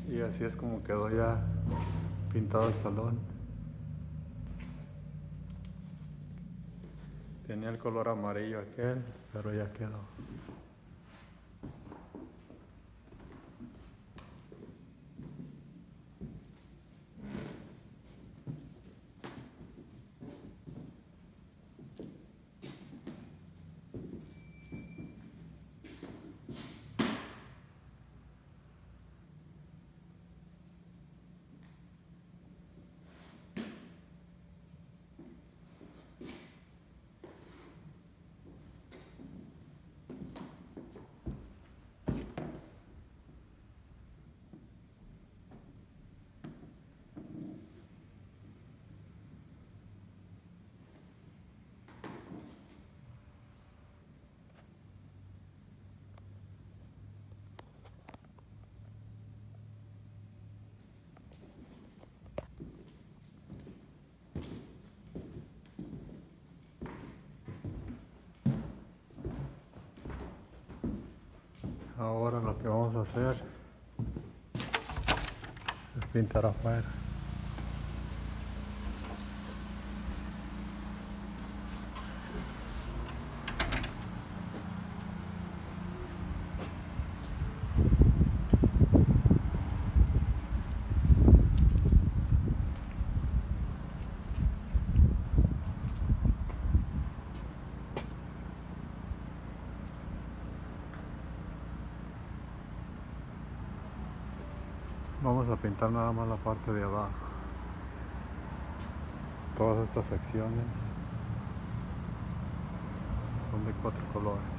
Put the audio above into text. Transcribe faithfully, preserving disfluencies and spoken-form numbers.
Y así es como quedó ya pintado el salón. Tenía el color amarillo aquel, pero ya quedó. Ahora lo que vamos a hacer es pintar afuera. Vamos a pintar nada más la parte de abajo. Todas estas secciones son de cuatro colores.